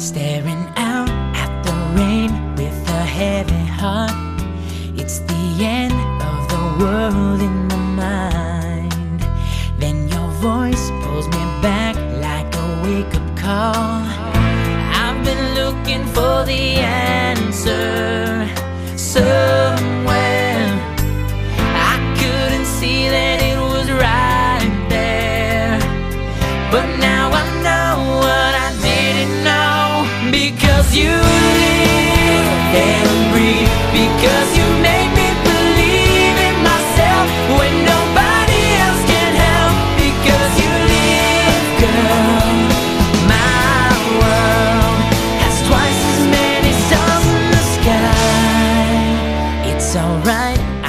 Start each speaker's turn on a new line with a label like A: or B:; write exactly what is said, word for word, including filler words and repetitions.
A: staring out at the rain with a heavy heart. It's the end of the world in my mind. Then your voice pulls me back like a wake-up call. I've been looking for the answer somewhere. I couldn't see that it was right there, but now I know what I didn't know. Because you live and breathe, because you make me believe in myself when nobody else can help. Because you live, girl, my world has twice as many stars in the sky. It's alright,